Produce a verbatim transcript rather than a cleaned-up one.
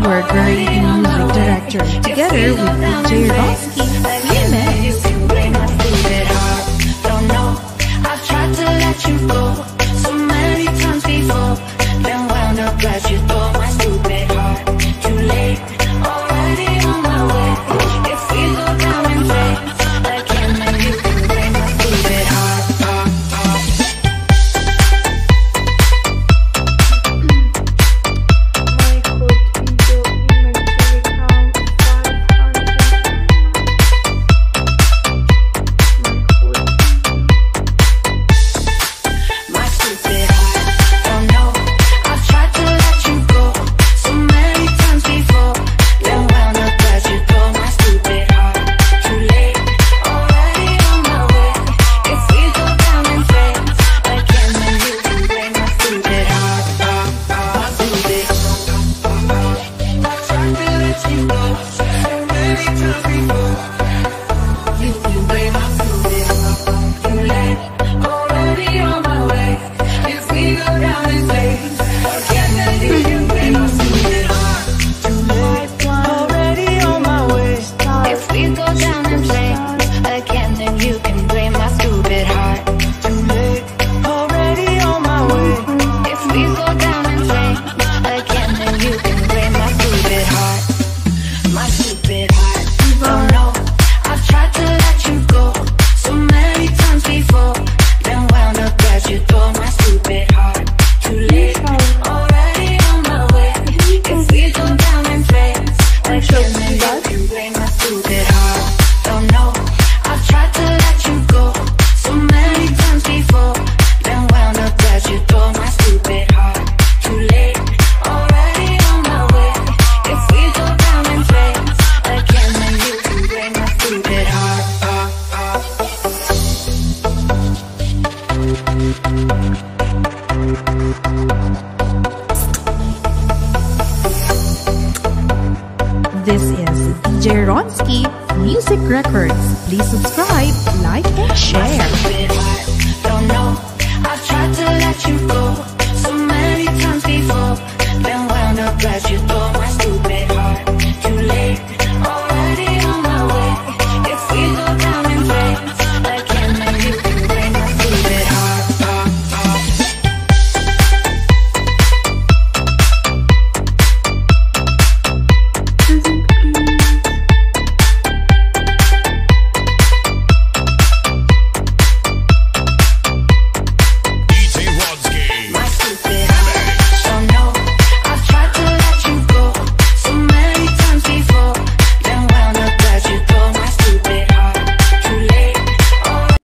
our great music director, together with D J Rosky, Remix. Don't know, I've tried to let you go so many times before, then wound up glad you thought my stupid heart. Too late, already on my way. If we go down in flames again, then you can blame my stupid heart. This is D J Ronsky Music Records. Please subscribe, like, and share. Don't know, I've tried to let you go